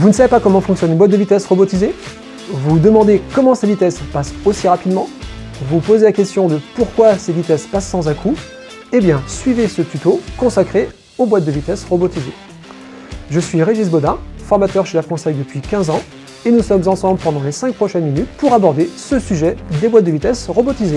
Vous ne savez pas comment fonctionne une boîte de vitesse robotisée? Vous vous demandez comment ces vitesses passent aussi rapidement? Vous vous posez la question de pourquoi ces vitesses passent sans à-coups? Eh bien, suivez ce tuto consacré aux boîtes de vitesse robotisées. Je suis Régis Baudin, formateur chez LAFConseil depuis 15 ans, et nous sommes ensemble pendant les 5 prochaines minutes pour aborder ce sujet des boîtes de vitesse robotisées.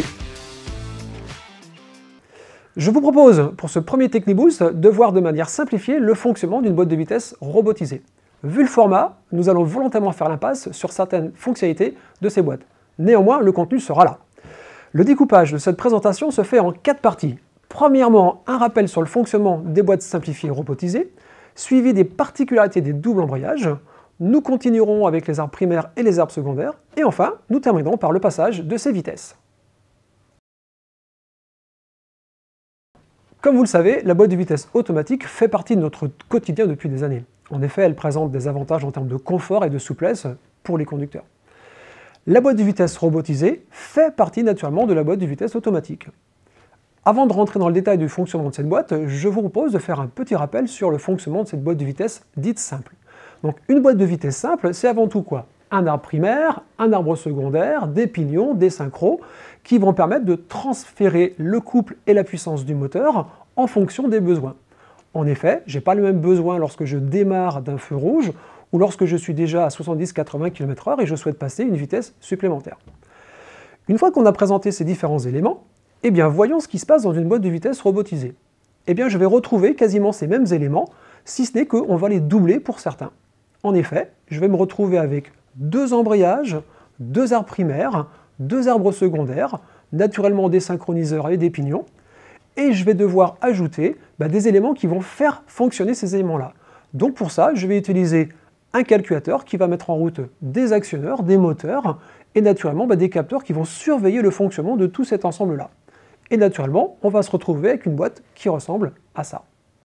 Je vous propose, pour ce premier Techniboost, de voir de manière simplifiée le fonctionnement d'une boîte de vitesse robotisée. Vu le format, nous allons volontairement faire l'impasse sur certaines fonctionnalités de ces boîtes. Néanmoins, le contenu sera là. Le découpage de cette présentation se fait en 4 parties. Premièrement, un rappel sur le fonctionnement des boîtes simplifiées robotisées, suivi des particularités des doubles embrayages. Nous continuerons avec les arbres primaires et les arbres secondaires, et enfin, nous terminerons par le passage de ces vitesses. Comme vous le savez, la boîte de vitesse automatique fait partie de notre quotidien depuis des années. En effet, elle présente des avantages en termes de confort et de souplesse pour les conducteurs. La boîte de vitesse robotisée fait partie naturellement de la boîte de vitesse automatique. Avant de rentrer dans le détail du fonctionnement de cette boîte, je vous propose de faire un petit rappel sur le fonctionnement de cette boîte de vitesse dite simple. Donc une boîte de vitesse simple, c'est avant tout quoi? Un arbre primaire, un arbre secondaire, des pignons, des synchros, qui vont permettre de transférer le couple et la puissance du moteur en fonction des besoins. En effet, je n'ai pas le même besoin lorsque je démarre d'un feu rouge ou lorsque je suis déjà à 70-80 km/h et je souhaite passer une vitesse supplémentaire. Une fois qu'on a présenté ces différents éléments, eh bien voyons ce qui se passe dans une boîte de vitesse robotisée. Eh bien je vais retrouver quasiment ces mêmes éléments, si ce n'est qu'on va les doubler pour certains. En effet, je vais me retrouver avec 2 embrayages, 2 arbres primaires, 2 arbres secondaires, naturellement des synchroniseurs et des pignons, et je vais devoir ajouter des éléments qui vont faire fonctionner ces éléments-là. Donc pour ça, je vais utiliser un calculateur qui va mettre en route des actionneurs, des moteurs, et naturellement des capteurs qui vont surveiller le fonctionnement de tout cet ensemble-là. Et naturellement, on va se retrouver avec une boîte qui ressemble à ça.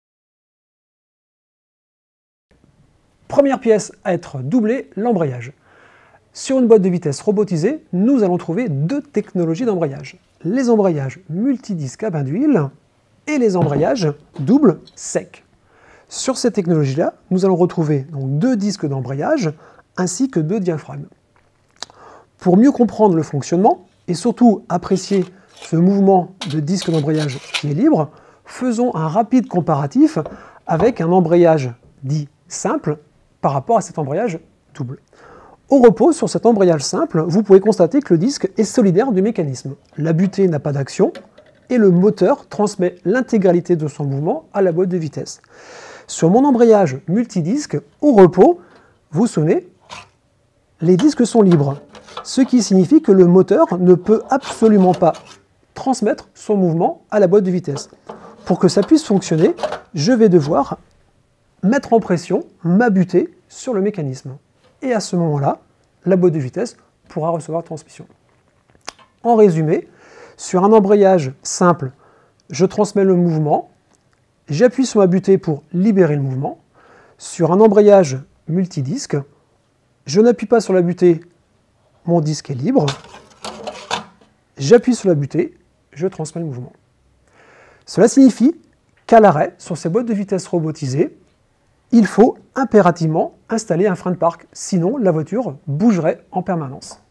Première pièce à être doublée, l'embrayage. Sur une boîte de vitesse robotisée, nous allons trouver 2 technologies d'embrayage. Les embrayages multidisques à bain d'huile et les embrayages double sec. Sur cette technologie-là, nous allons retrouver donc 2 disques d'embrayage ainsi que 2 diaphragmes. Pour mieux comprendre le fonctionnement et surtout apprécier ce mouvement de disque d'embrayage qui est libre, faisons un rapide comparatif avec un embrayage dit simple par rapport à cet embrayage double. Au repos, sur cet embrayage simple, vous pouvez constater que le disque est solidaire du mécanisme. La butée n'a pas d'action et le moteur transmet l'intégralité de son mouvement à la boîte de vitesse. Sur mon embrayage multidisque, au repos, vous vous souvenez, les disques sont libres, ce qui signifie que le moteur ne peut absolument pas transmettre son mouvement à la boîte de vitesse. Pour que ça puisse fonctionner, je vais devoir mettre en pression ma butée sur le mécanisme. Et à ce moment-là, la boîte de vitesse pourra recevoir transmission. En résumé, sur un embrayage simple, je transmets le mouvement, j'appuie sur ma butée pour libérer le mouvement. Sur un embrayage multidisque, je n'appuie pas sur la butée, mon disque est libre, j'appuie sur la butée, je transmets le mouvement. Cela signifie qu'à l'arrêt, sur ces boîtes de vitesse robotisées, il faut impérativement installer un frein de parc, sinon la voiture bougerait en permanence.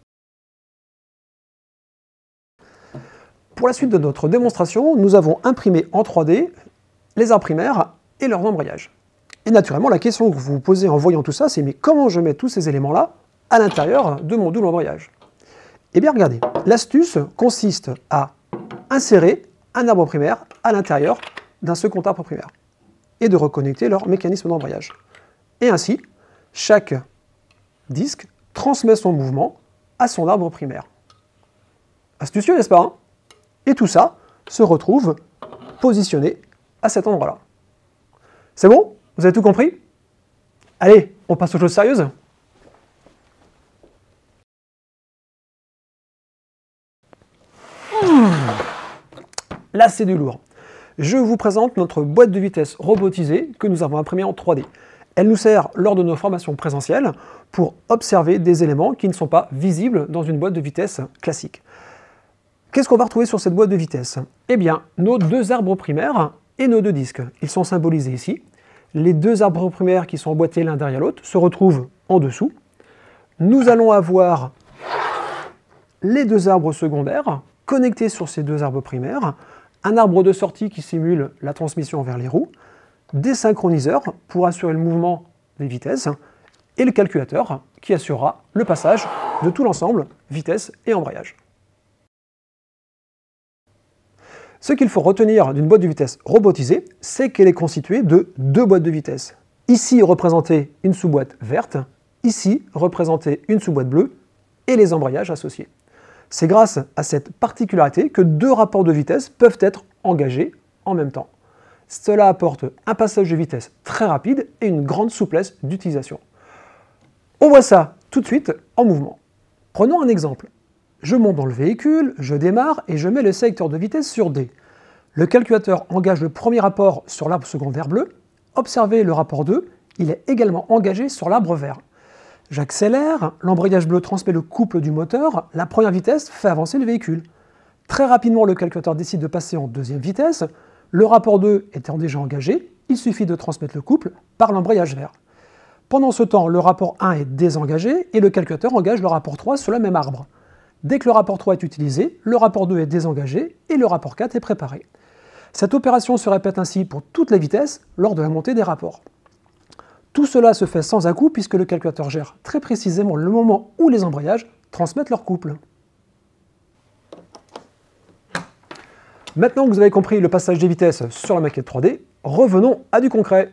Pour la suite de notre démonstration, nous avons imprimé en 3D les arbres primaires et leurs embrayages. Et naturellement, la question que vous vous posez en voyant tout ça, c'est mais comment je mets tous ces éléments-là à l'intérieur de mon double embrayage? Eh bien regardez, l'astuce consiste à insérer un arbre primaire à l'intérieur d'un second arbre primaire et de reconnecter leur mécanisme d'embrayage. Et ainsi, chaque disque transmet son mouvement à son arbre primaire. Astucieux, n'est-ce pas, hein? Et tout ça se retrouve positionné à cet endroit-là. C'est bon? Vous avez tout compris? Allez, on passe aux choses sérieuses. Là, c'est du lourd. Je vous présente notre boîte de vitesse robotisée que nous avons imprimée en 3D. Elle nous sert lors de nos formations présentielles pour observer des éléments qui ne sont pas visibles dans une boîte de vitesse classique. Qu'est-ce qu'on va retrouver sur cette boîte de vitesse? Eh bien, nos 2 arbres primaires et nos 2 disques. Ils sont symbolisés ici. Les deux arbres primaires qui sont emboîtés l'un derrière l'autre se retrouvent en dessous. Nous allons avoir les deux arbres secondaires connectés sur ces deux arbres primaires, un arbre de sortie qui simule la transmission vers les roues, des synchroniseurs pour assurer le mouvement des vitesses, et le calculateur qui assurera le passage de tout l'ensemble, vitesse et embrayage. Ce qu'il faut retenir d'une boîte de vitesse robotisée, c'est qu'elle est constituée de deux boîtes de vitesse. Ici représentée une sous-boîte verte, ici représentée une sous-boîte bleue et les embrayages associés. C'est grâce à cette particularité que deux rapports de vitesse peuvent être engagés en même temps. Cela apporte un passage de vitesse très rapide et une grande souplesse d'utilisation. On voit ça tout de suite en mouvement. Prenons un exemple. Je monte dans le véhicule, je démarre et je mets le sélecteur de vitesse sur D. Le calculateur engage le premier rapport sur l'arbre secondaire bleu. Observez le rapport 2, il est également engagé sur l'arbre vert. J'accélère, l'embrayage bleu transmet le couple du moteur, la première vitesse fait avancer le véhicule. Très rapidement, le calculateur décide de passer en deuxième vitesse. Le rapport 2 étant déjà engagé, il suffit de transmettre le couple par l'embrayage vert. Pendant ce temps, le rapport 1 est désengagé et le calculateur engage le rapport 3 sur le même arbre. Dès que le rapport 3 est utilisé, le rapport 2 est désengagé et le rapport 4 est préparé. Cette opération se répète ainsi pour toutes les vitesses lors de la montée des rapports. Tout cela se fait sans à-coups puisque le calculateur gère très précisément le moment où les embrayages transmettent leur couple. Maintenant que vous avez compris le passage des vitesses sur la maquette 3D, revenons à du concret.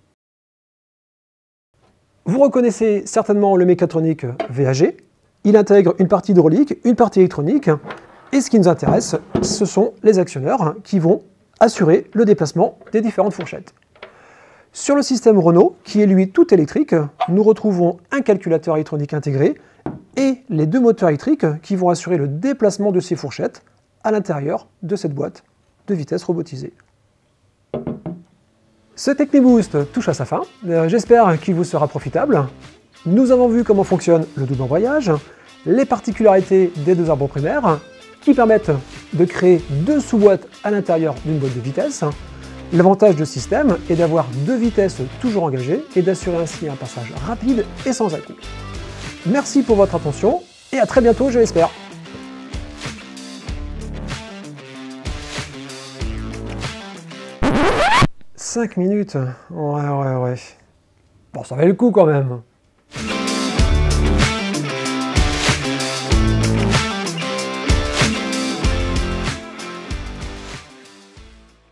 Vous reconnaissez certainement le mécatronique VAG. Il intègre une partie hydraulique, une partie électronique, et ce qui nous intéresse, ce sont les actionneurs qui vont assurer le déplacement des différentes fourchettes. Sur le système Renault, qui est lui tout électrique, nous retrouvons un calculateur électronique intégré et les deux moteurs électriques qui vont assurer le déplacement de ces fourchettes à l'intérieur de cette boîte de vitesse robotisée. Ce TechniBoost touche à sa fin, j'espère qu'il vous sera profitable. Nous avons vu comment fonctionne le double embrayage, les particularités des deux arbres primaires, qui permettent de créer deux sous-boîtes à l'intérieur d'une boîte de vitesse. L'avantage de ce système est d'avoir deux vitesses toujours engagées et d'assurer ainsi un passage rapide et sans à-coups. Merci pour votre attention et à très bientôt, je l'espère. « 5 minutes, ouais. Bon, ça valait le coup quand même.